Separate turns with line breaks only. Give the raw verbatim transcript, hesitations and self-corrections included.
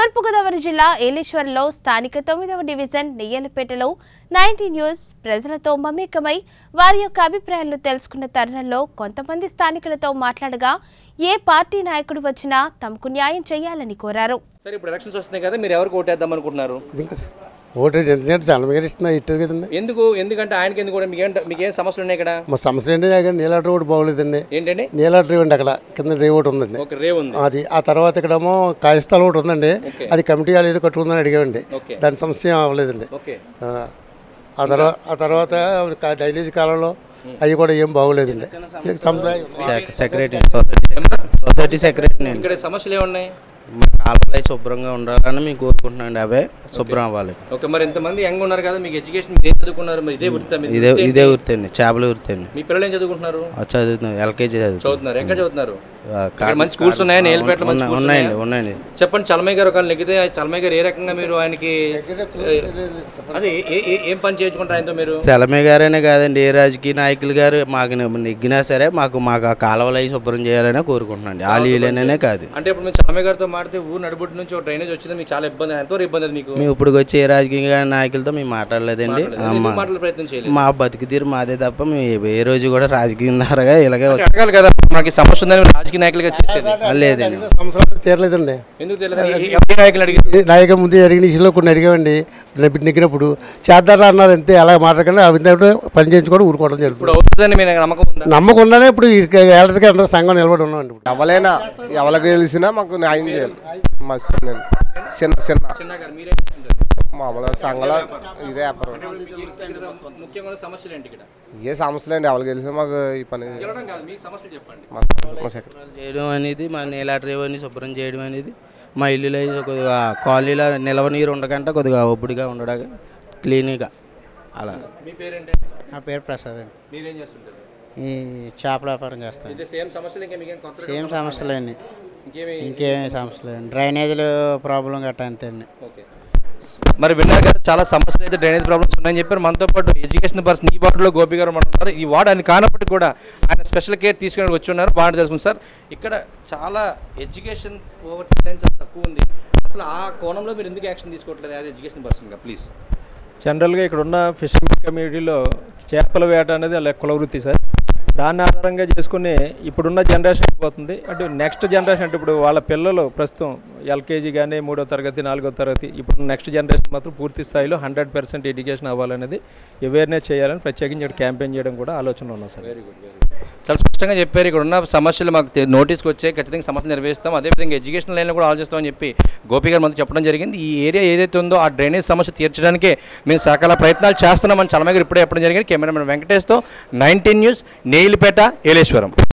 తూర్పు గోదావరి జిల్లా ఏలేశ్వరంలో స్థానిక తొమ్మిదవ డివిజన్ నెయ్యలపేటలో నైన్టీ న్యూస్ ప్రజలతో మమేకమై వారి యొక్క అభిప్రాయాలను తెలుసుకున్న తరుణంలో కొంతమంది స్థానికులతో మాట్లాడగా ఏ పార్టీ నాయకుడు వచ్చినా తమకు న్యాయం చేయాలని కోరారు.
సరే, ఇప్పుడు ఎలక్షన్స్ వస్తున్నాయి కదా, మీరు ఎవరికి ఓటేద్దాం అనుకుంటున్నారు?
ఓటు ఎందుకంటే చంద్రబాబు ఇస్తున్నా ఇట్టారు కదండి.
ఎందుకు ఎందుకంటే ఆయనకి ఎందుకు కూడా మీకేం మీకేం సమస్యలు ఉన్నాయి ఇక్కడ?
మా సమస్యలు ఏంటి అక్కడ నీలాట రోడ్ బాగోలేదండి.
ఏంటండి?
నీలాట రేవ్ అండి, అక్కడ కింద రేవ్ ఒకటి ఉందండి.
ఒక రేవ్ ఉంది. అది
ఆ తర్వాత ఇక్కడేమో కాయస్థలం ఒకటి ఉందండి. అది కమిటీ వాళ్ళు ఏదో కట్టుకుందని అడిగామండి. దాని సమస్య అవ్వలేదండి. ఆ తర్వాత ఆ తర్వాత డైలీజ్ కాలంలో అవి కూడా ఏం బాగోలేదండి.
సెక్రటరీ సొసైటీ సెక్రటరీ
ఇక్కడ సమస్యలు ఏమున్నాయి?
మా కాలంలో శుభ్రంగా ఉండాలని మేము కోరుకుంటున్నాం. అవే శుభ్రం అవ్వాలి.
ఓకే, మరి ఎంతమంది యంగ్ ఉన్నారు కదా, మీకు ఎడ్యుకేషన్ మీరు ఏం చదువుకున్నారు? మరి ఇదే వృత్తి?
ఇదే ఇదే వృత్తి అండి, చేపల వృత్తి అండి.
మీ పిల్లలు ఏం చదువుకుంటున్నారు?
చదువుతున్నారు, ఎల్కేజీ చదువుతున్నారు.
ఎక్కడ చదువుతున్నారు? మంచి స్కూల్స్ ఉన్నాయని నేలపేటలో
ఉన్నాయండి. ఉన్నాయండి.
చెప్పండి, చలమయ్య గారు ఒకళ్ళు నెగ్గితే చలమయ్య గారు ఏ రకంగా మీరు ఆయనకి అదే ఏం పని చేయించుకుంటారు ఆయనతో మీరు?
చలమయ్య గారైనా కాదండి, ఏ రాజకీయ నాయకులు గారు మాకు నెగ్గినా సరే మాకు మాకు ఆ కాలువలు అవి శుభ్రం చేయాలనే కోరుకుంటున్నాండి. ఆలీలనే కాదు.
అంటే ఇప్పుడు మేము చలమయ్య గారితో మాడితే ఊరు నడుబొట్టు నుంచి ఒక డ్రైనేజ్ వచ్చింది, మీకు చాలా ఇబ్బంది. ఎంతవరకు ఇబ్బంది మీకు?
మేము ఇప్పుడు వచ్చి ఏ రాజకీయ నాయకులతో మేము మాట్లాడలేదండి.
మాట్లాడే ప్రయత్నం చేయలేదు.
మా బతుకు తీరు మాదే తప్ప మేము ఏ రోజు కూడా రాజకీయ ద్వారాగా ఇలాగే
అడగాలి కదా, మాకు సమస్య ఉందని రాజకీయ నాయకులుగా చేసేది
లేదండి.
సంవత్సరాలు తీరలేదండి.
ఎందుకు తెలియదు? నాయకులు అడిగి
నాయకుల ముందు జరిగిన ఇష్యూలో కొన్ని అడిగామండి. నెగ్గినప్పుడు చేద్దారా అన్నారు, అంతే. అలా మాట్లాడకుండా అవి పని చేయించుకోవడం ఊరుకోవడం జరుగుతుంది. నమ్మకం ఉన్నానే ఇప్పుడు ఎలక్ట్రిక్ అందరూ సంఘం నిలబడి ఉన్నామండి.
ఎవరైనా ఎవరికి తెలిసినా మాకు న్యాయం చేయాలి. మా చిన్న చిన్న మామూలుగా సంఘాల ఇదే వ్యాపారం. ఏ సమస్యలు అండి ఎవరికి తెలిసిన మాకు ఈ పని
చేయడం అనేది, మా నీలాట రేవ్ అని శుభ్రం చేయడం అనేది, మా ఇల్లులో కొద్దిగా కాలనీలో నిల్వ నీరు ఉండకంటే కొద్దిగా ఒబ్బడిగా ఉండగా క్లీన్గా అలా.
నా పేరు ప్రసాద్ అండి.
మీరేం చేస్తుంటారు?
ఈ చేపల వ్యాపారం చేస్తాను.
సేమ్ సమస్యలు
సేమ్ సమస్యలు అండి, ఇంకేమీ సమస్యలు అండి. డ్రైనేజీలు ప్రాబ్లం గట్టా అంతే అండి.
మరి విన్నారు కదా, చాలా సమస్యలు అయితే డ్రైనేజ్ ప్రాబ్లమ్స్ ఉన్నాయని చెప్పారు. మనతో పాటు ఎడ్యుకేషన్ పర్సన్ ఈ వార్డులో గోపి గారు ఉన్నారు. ఈ వార్డు ఆయన కానప్పటికీ కూడా ఆయన స్పెషల్ కేర్ తీసుకుని వచ్చి ఉన్నారు. వార్డు తెలుసుకుంది సార్, ఇక్కడ చాలా ఎడ్యుకేషన్ ఓవర్ చాలా తక్కువ ఉంది. అసలు ఆ కోణంలో మీరు ఎందుకు యాక్షన్ తీసుకోవట్లేదు యాజ్ ఎడ్యుకేషన్ పర్సన్గా? ప్లీజ్.
జనరల్గా ఇక్కడ ఉన్న ఫిషర్మెన్ కమ్యూనిటీలో చేపల వేట అనేది వాళ్ళ కుల వృత్తి సార్. దాన్ని ఆధారంగా చేసుకుని ఇప్పుడున్న జనరేషన్ అయిపోతుంది. అంటే నెక్స్ట్ జనరేషన్ అంటే ఇప్పుడు వాళ్ళ పిల్లలు ప్రస్తుతం ఎల్కేజీ కానీ మూడో తరగతి నాలుగో తరగతి, ఇప్పుడు నెక్స్ట్ జనరేషన్ మాత్రం పూర్తి స్థాయిలో హండ్రెడ్ పర్సెంట్ ఎడ్యుకేషన్ అవ్వాలనేది అవేర్నెస్ చేయాలని ప్రత్యేకించి ఇక్కడ క్యాంపెయిన్ చేయడం కూడా ఆలోచన ఉన్నాం sir.
Very good, very good. చాలా స్పష్టంగా చెప్పారు. ఇక్కడ ఉన్న సమస్యలు మాకు నోటీస్కి వచ్చాయి, ఖచ్చితంగా సమస్యలు నిర్వహిస్తాం. అదేవిధంగా ఎడ్యుకేషన్ లైన్లో కూడా ఆలోచిస్తామని చెప్పి గోపి గారు మనతో చెప్పడం జరిగింది. ఈ ఏరియా ఏదైతే ఉందో ఆ డ్రైనేజ్ సమస్య తీర్చడానికే మేము సకల ప్రయత్నాలు చేస్తున్నామని చలమయ్య గారు ఇప్పుడే చెప్పడం జరిగింది. కెమెరామెన్ వెంకటేష్తో నైన్టీన్ న్యూస్, నేయిలపేట, ఏలేశ్వరం.